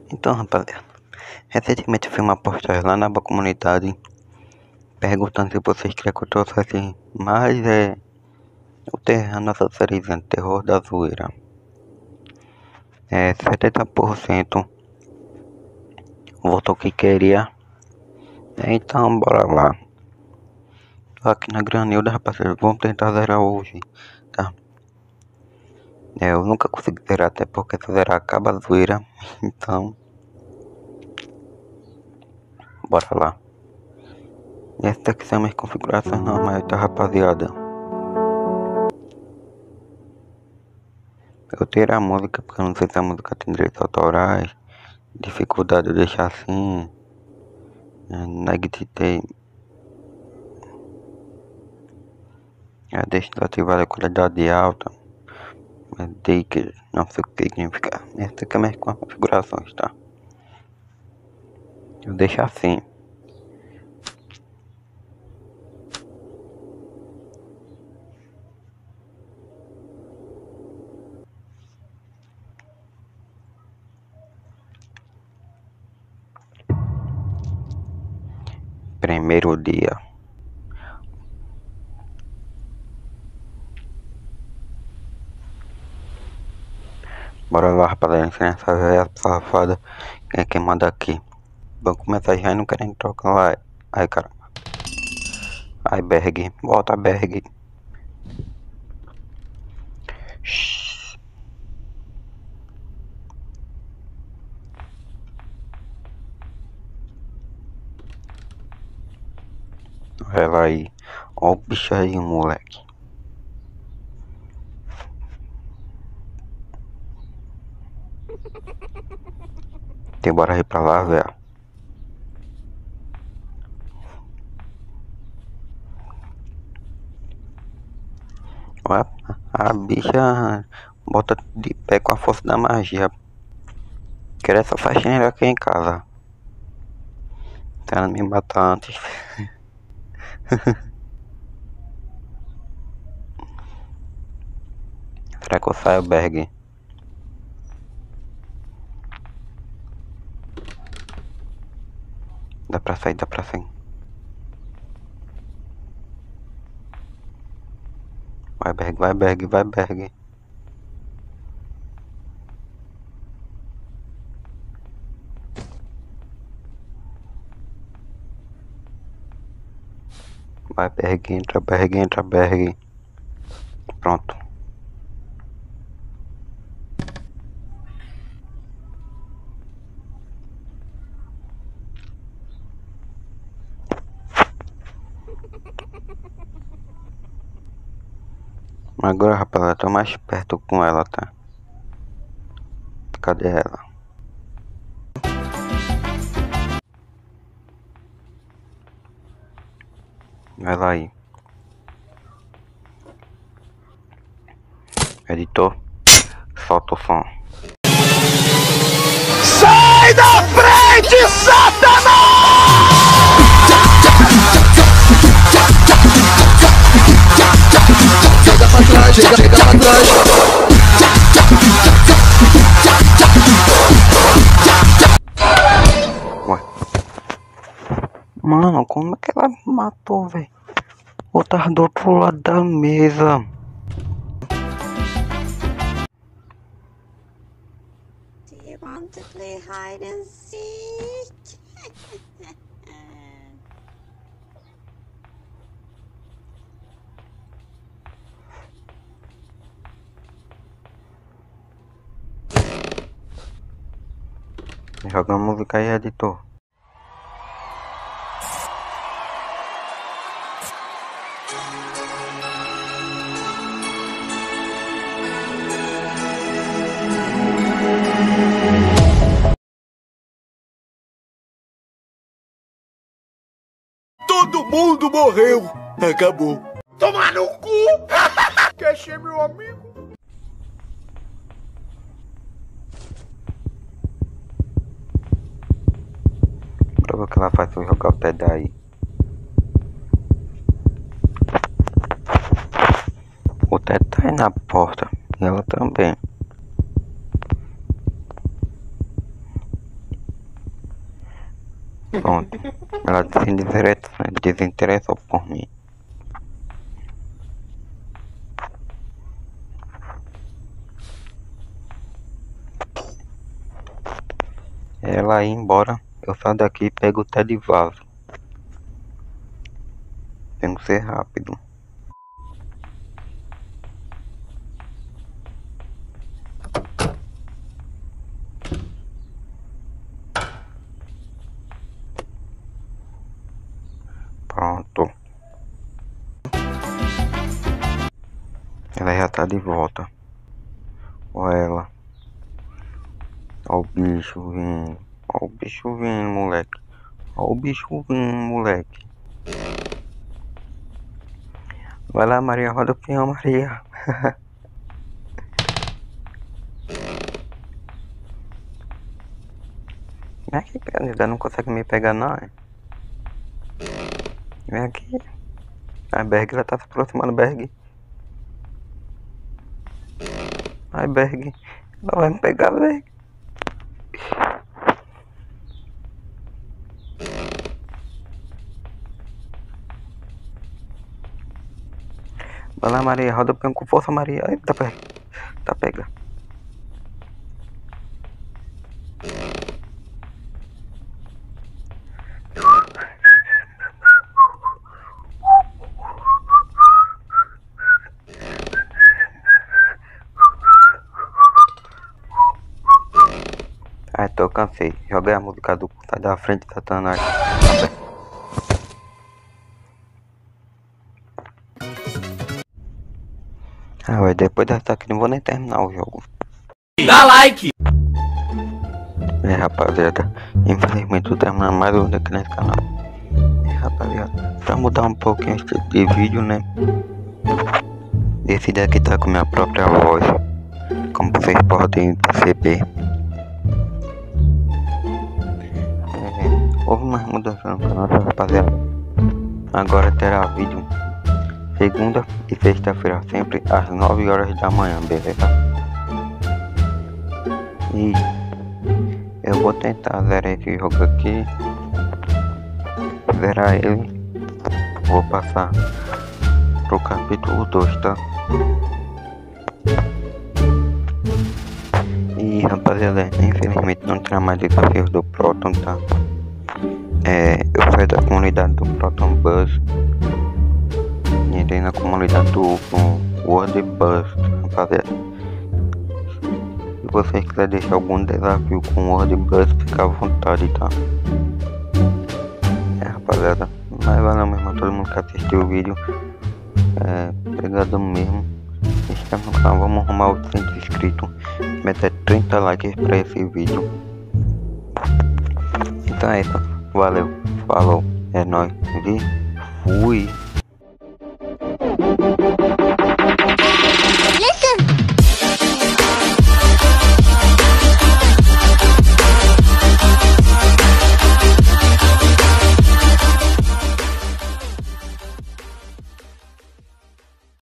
Então, rapaziada, recentemente eu fiz uma postagem lá na comunidade perguntando se vocês queriam que eu trouxesse mais a nossa sériezinha Terror da Zoeira. 70% votou que queria. Então bora lá. Tô aqui na Granilda, rapaziada, vamos tentar zerar hoje, tá? Eu nunca consegui zerar, até porque se zerar acaba a zoeira. Então bora lá. E essa aqui são minhas configurações normais, tá, rapaziada? Eu tirei a música porque eu não sei se a música tem direitos autorais. Dificuldade de deixar assim. Negrity. Deixa desativada a qualidade alta. Que não sei o que significa. Essa aqui é minhas configurações, tá? Eu deixo assim. Primeiro dia. Bora lá, rapaziada, ensinar essa velha safada. Quem é que manda aqui? Vamos começar já e não querendo trocar lá. Ai, caramba. Ai, Berg. Volta, Berg. Shhh. Olha lá aí. Ó o bicho aí, moleque. Tem bora ir pra lá, velho. A bicha bota de pé com a força da magia. Quero essa faxineira aqui em casa. Ela me matar antes. Será que eu saio, Berg? Dá pra sair, dá pra sair. Vai, Berg, vai, Berg, vai, Berg. Vai, Berg, entra, Berg, entra, Berg. Pronto. Agora, rapaziada, tô mais perto com ela, tá? Cadê ela? Vai lá aí. Editor, solta o som. Sai da frente, Satanás! Chega pra trás, chega pra trás. Ué. Mano, como é que ela me matou, velho? Eu tava do outro lado da mesa. Do you want to play hide and seek? Joga a música aí, editor. Todo mundo morreu. Acabou. Tomar no cu! Quer ser meu amigo? Pra ver o que ela faz se eu jogar o Ted aí. O Ted tá aí na porta. E ela também. Pronto. Ela desinteressou por mim. Ela ir embora, eu saio daqui e pego o Ted vaso. Tem que ser rápido. Pronto. Ela já tá de volta. Olha ela. Olha o bicho vindo. Olha o bicho vindo, moleque. Olha o bicho vindo, moleque. Vai lá, Maria, roda o peão, Maria. Vem aqui, ainda não consegue me pegar não, é? Vem aqui. A Berg, ela tá se aproximando, Berg. Ai, Berg. Ela vai me pegar, Berg. Vai lá, Maria, roda o peão com força, Maria. Ai, tá pega. Tá pega. Ai, tô cansei. Joguei a música do Sai da Frente, Satanás. Ah, ué, depois dessa aqui não vou nem terminar o jogo. Dá like! Rapaziada, infelizmente tô terminando mais um aqui nesse canal. Rapaziada, pra mudar um pouquinho o estilo de vídeo, né? Esse daqui tá com minha própria voz, como vocês podem perceber. Houve umas mudanças no canal, rapaziada. Agora terá vídeo segunda e sexta-feira, sempre às 9 horas da manhã, beleza? E eu vou tentar zerar esse jogo aqui. Zerar ele. Vou passar pro capítulo 2, tá? E rapaziada, infelizmente não terá mais desafios do Proton, tá? Eu saí da comunidade do Proton Bus. Entrei na comunidade do World Bus, rapaziada. Se vocês quiserem deixar algum desafio com o World Bus, fica à vontade, tá? Rapaziada, mas valeu mesmo a todo mundo que assistiu o vídeo. Obrigado mesmo. Estamos no canal, vamos arrumar 800 inscritos. Meta 30 likes pra esse vídeo. Então é isso. Valeu, falou, é nóis e fui.